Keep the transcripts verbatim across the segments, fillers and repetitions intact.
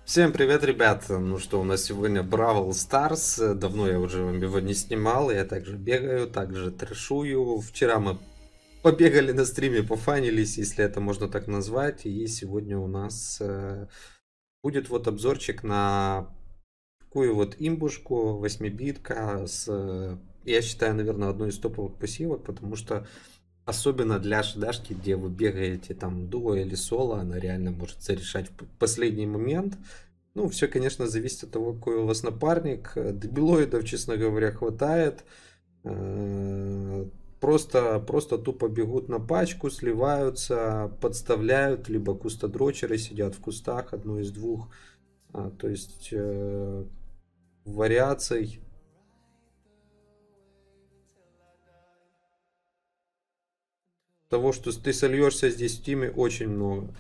Всем привет, ребята! Ну что, у нас сегодня Бравл Старс. Давно я уже его не снимал. Я также бегаю, также трэшую. Вчера мы побегали на стриме, пофанились, если это можно так назвать. И сегодня у нас э, будет вот обзорчик на такую вот имбушку, восьмибитка с, э, я считаю, наверное, одной из топовых пассивок, потому что особенно для шидашки, где вы бегаете там дуо или соло, она реально может зарешать в последний момент. Ну, все, конечно, зависит от того, какой у вас напарник. Дебилоидов, честно говоря, хватает. Э, Просто, просто тупо бегут на пачку, сливаются, подставляют, либо кустодрочеры сидят в кустах, одно из двух. А, то есть э, вариаций того, что ты сольешься здесь в тиме, очень много.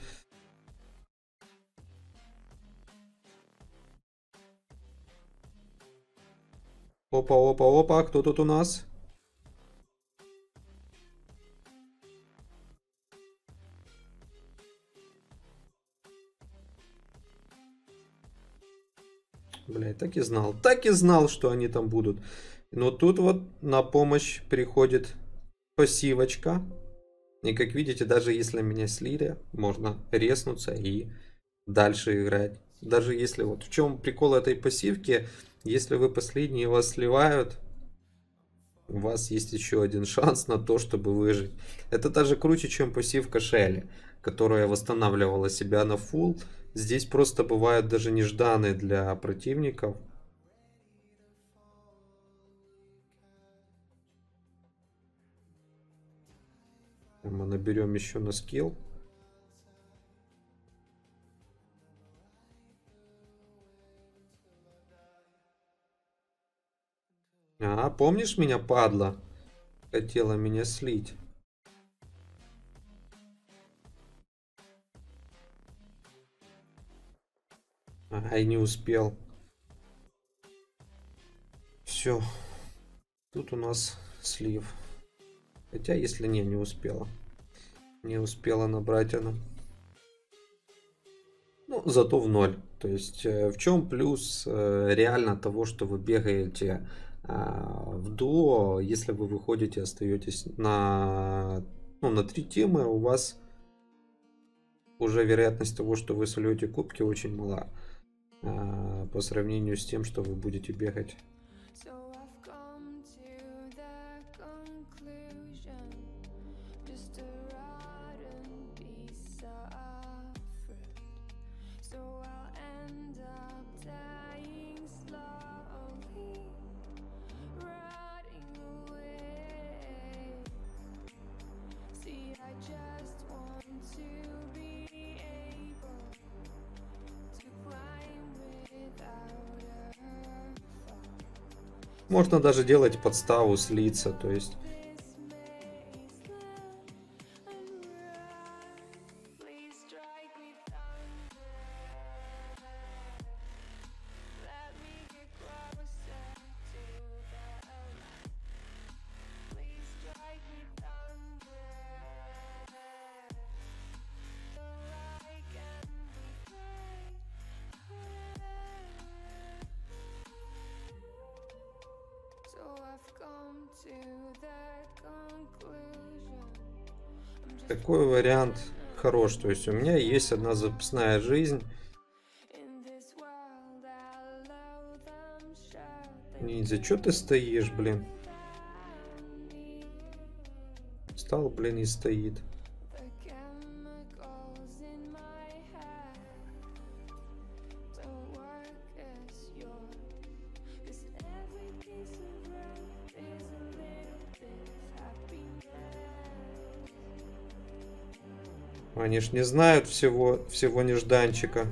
Опа, опа, опа, кто тут у нас? Блядь, так и знал. Так и знал, что они там будут. Но тут вот на помощь приходит пассивочка. И как видите, даже если меня слили, можно резнуться и дальше играть. Даже если вот в чем прикол этой пассивки, если вы последние вас сливают, у вас есть еще один шанс на то, чтобы выжить. Это даже круче, чем пассивка Шелли, которая восстанавливала себя на фул. Здесь просто бывают даже нежданные для противников. Мы наберем еще на скилл. А, помнишь меня, падла? Хотела меня слить. Ай, не успел. Все. Тут у нас слив. Хотя, если не, не успела. Не успела набрать она. Ну, зато в ноль. То есть, э, в чем плюс э, реально того, что вы бегаете э, в дуо, если вы выходите, остаетесь на, ну, на три темы, у вас уже вероятность того, что вы сольете кубки, очень мала. Э, по сравнению с тем, что вы будете бегать. Можно даже делать подставу, слиться, то есть. Такой вариант хорош. То есть у меня есть одна запасная жизнь. Ниндзя, что ты стоишь, блин? Встал, блин, и стоит. Они ж не знают всего, всего нежданчика.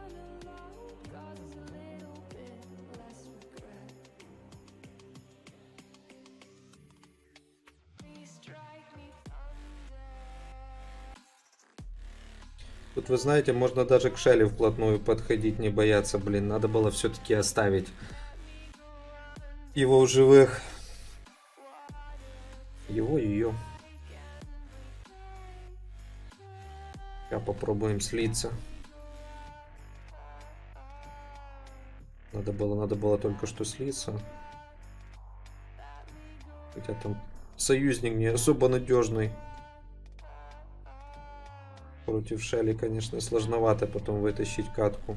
Тут, вы знаете, можно даже к Шелли вплотную подходить, не бояться, блин. Надо было все-таки оставить его в живых. Его, ее. Сейчас попробуем слиться. Надо было, надо было только что слиться. Хотя там союзник не особо надежный. Против Шелли, конечно, сложновато потом вытащить катку.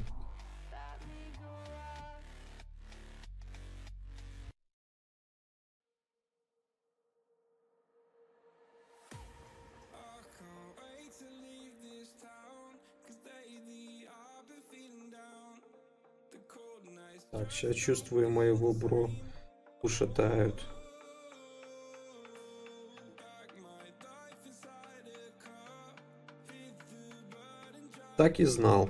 Так, сейчас чувствую, моего бро ушатают. Так и знал.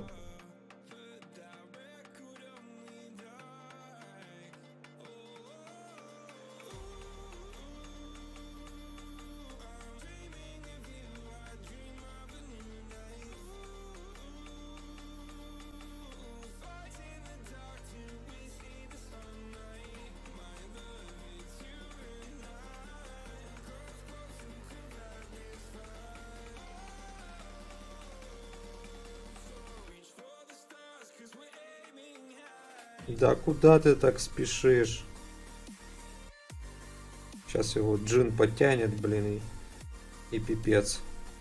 Да куда ты так спешишь? Сейчас его Джин подтянет, блин, и, и пипец.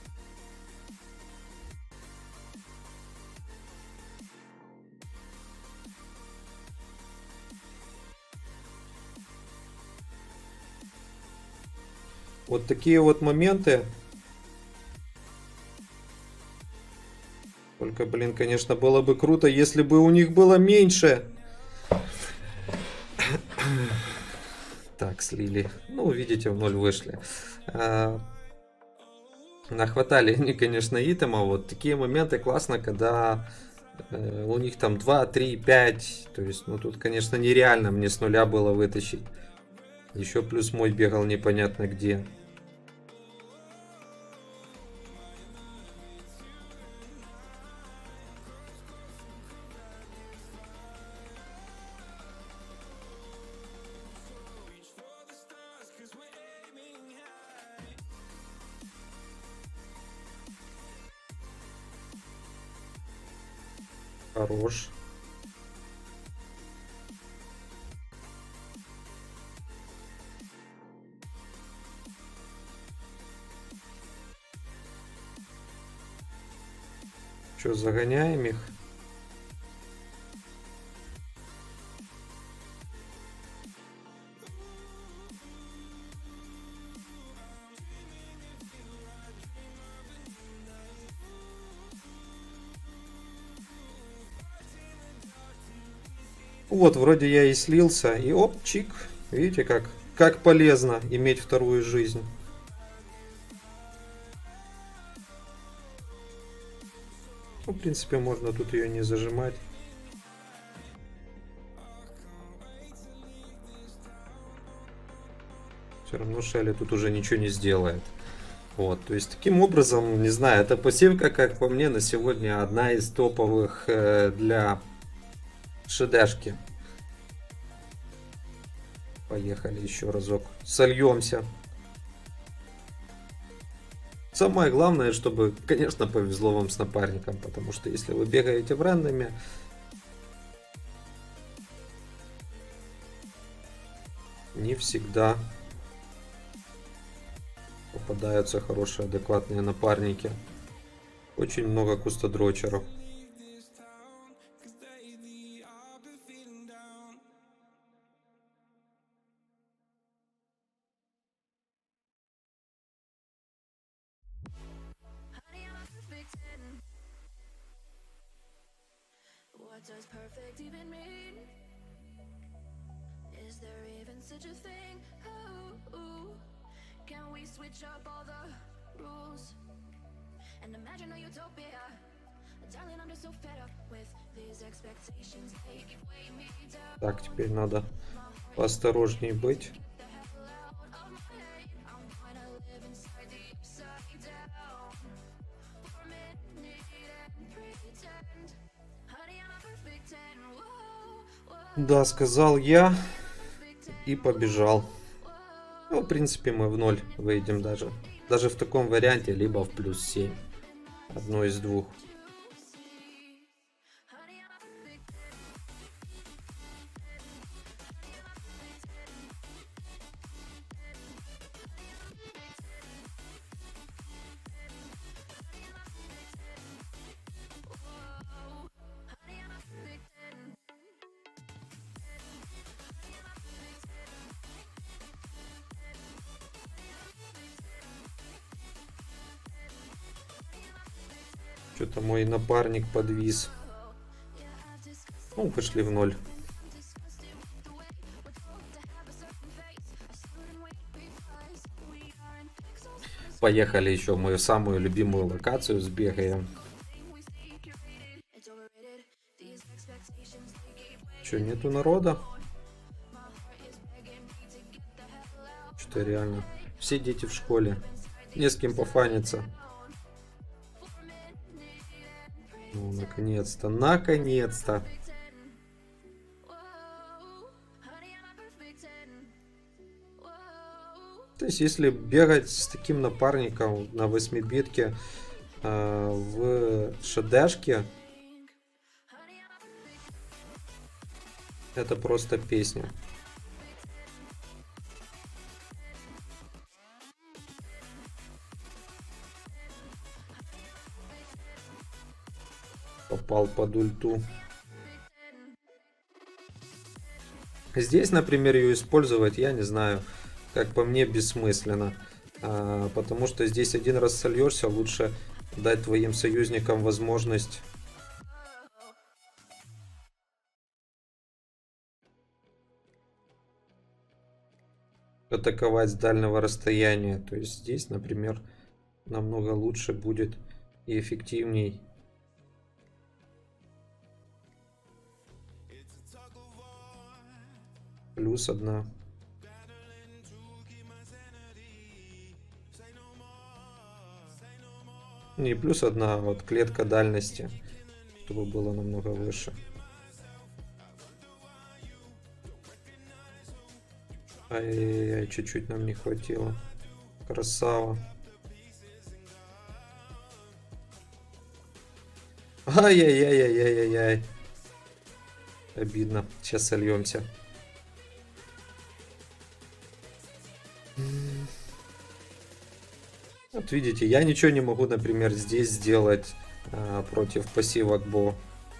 Вот такие вот моменты. Только, блин, конечно, было бы круто, если бы у них было меньше. Так, слили. Ну, видите, в ноль вышли. А, нахватали они, конечно, итема. Вот такие моменты классно, когда э, у них там два, три, пять. То есть, ну, тут, конечно, нереально мне с нуля было вытащить. Еще плюс мой бегал непонятно где. Хорош. Что, загоняем их? Вот, вроде я и слился, и оп, чик. Видите, как, как полезно иметь вторую жизнь. Ну, в принципе, можно тут ее не зажимать. Все равно Шелли тут уже ничего не сделает. Вот, то есть таким образом, не знаю, эта пассивка, как по мне, на сегодня одна из топовых э, для шедешки. Поехали еще разок. Сольемся. Самое главное, чтобы, конечно, повезло вам с напарником, потому что если вы бегаете в рандоме, не всегда попадаются хорошие, адекватные напарники. Очень много кустодрочеров. What does perfect even mean? Is there even such a thing? Ooh, ooh. Can we switch up all the rules and imagine a utopia? Darling, I'm just so fed up with these expectations. They weigh me down. Так, теперь надо поосторожней быть. Да, сказал я и побежал. Ну, в принципе, мы в ноль выйдем даже. Даже в таком варианте, либо в плюс семь. Одно из двух. Что-то мой напарник подвис. Ну, пошли в ноль. Поехали еще в мою самую любимую локацию, сбегаем. Че, нету народа? Что-то реально. Все дети в школе. Не с кем пофаниться. Ну, наконец-то, наконец-то. То есть, если бегать с таким напарником на восьмибитке э, в шедешке, это просто песня. Попал под ульту. Здесь, например, ее использовать, я не знаю. Как по мне, бессмысленно. А, потому что здесь один раз сольешься, лучше дать твоим союзникам возможность атаковать с дальнего расстояния. То есть здесь, например, намного лучше будет и эффективней. Плюс одна. Не плюс одна, а вот клетка дальности, чтобы было намного выше. Ай-яй-яй, чуть-чуть нам не хватило. Красава. Ай-яй-яй-яй-яй-яй. Обидно. Сейчас сольемся. Вот видите, я ничего не могу, например, здесь сделать а, против пассива Акбо.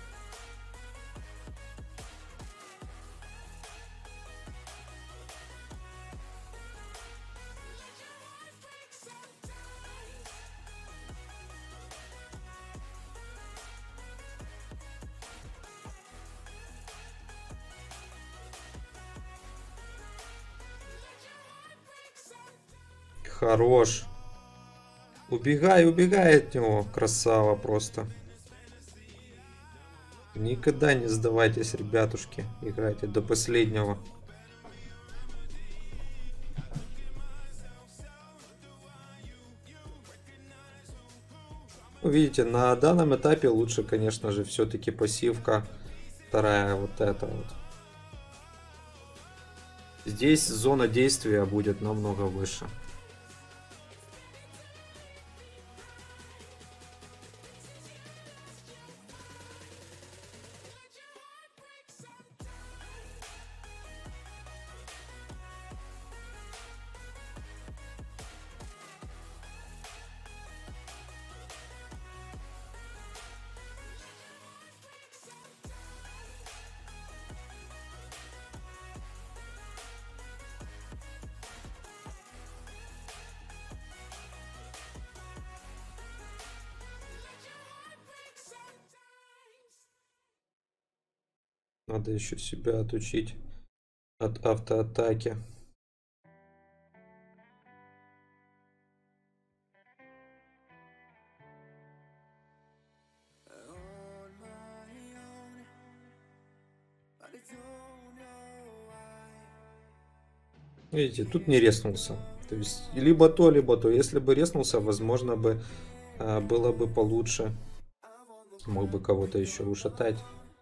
Хорош. Убегай, убегай от него. Красава просто. Никогда не сдавайтесь, ребятушки. Играйте до последнего. Видите, на данном этапе лучше, конечно же, все-таки пассивка. Вторая вот эта вот. Здесь зона действия будет намного выше. Надо еще себя отучить от автоатаки. Видите, тут не резнулся. То есть либо то, либо то. Если бы резнулся, возможно бы было бы получше. Мог бы кого-то еще ушатать.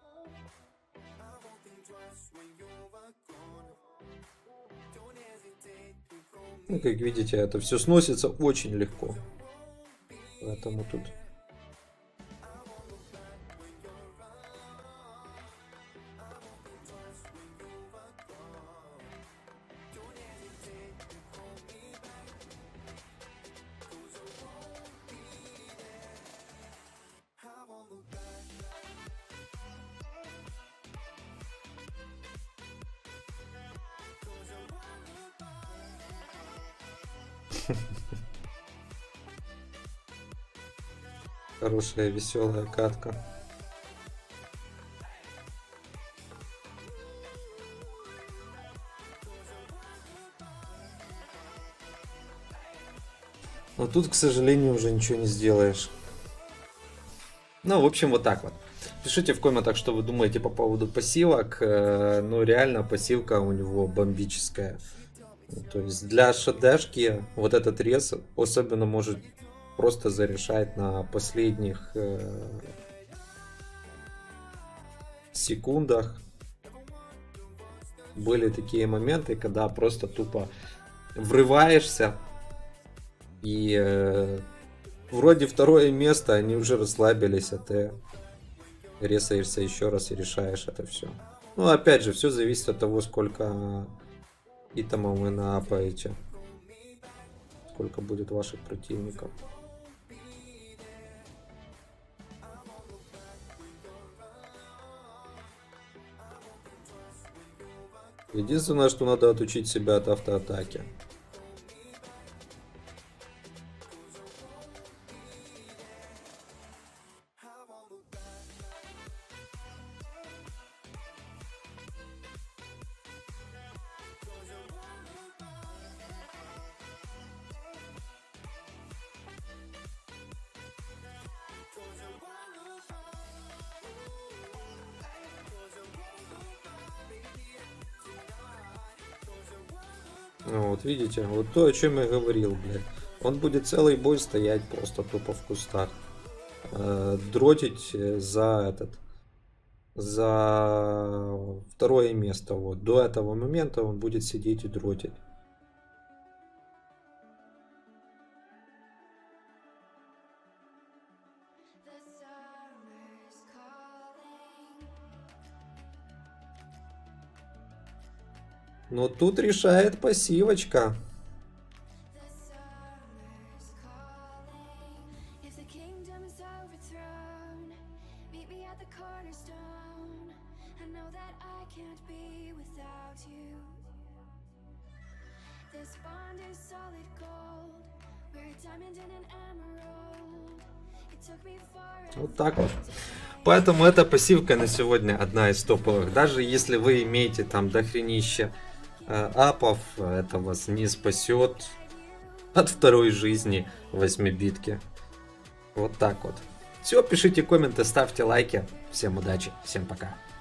Ну, как видите, это все сносится очень легко. Поэтому тут... Хорошая, веселая катка. Но тут, к сожалению, уже ничего не сделаешь. Ну, в общем, вот так вот. Пишите в комментах, что вы думаете по поводу пассивок. Ну, реально, пассивка у него бомбическая. То есть для шадешки вот этот рез особенно может просто зарешать на последних э, секундах. Были такие моменты, когда просто тупо врываешься и э, вроде второе место, они уже расслабились, а ты резаешься еще раз и решаешь это все. Ну, опять же, все зависит от того, сколько итемов вы наапаете, сколько будет ваших противников. Единственное, что надо отучить себя от автоатаки. Вот видите, вот то, о чем я говорил, блядь. Он будет целый бой стоять просто тупо в кустах. Э, дротить за этот, за второе место. Вот. До этого момента он будет сидеть и дротить. Но тут решает пассивочка. Вот так вот. Поэтому эта пассивка на сегодня одна из топовых. Даже если вы имеете там дохренище э, апов, это вас не спасет от второй жизни восьмибитки. Вот так вот. Все, пишите комменты, ставьте лайки. Всем удачи, всем пока.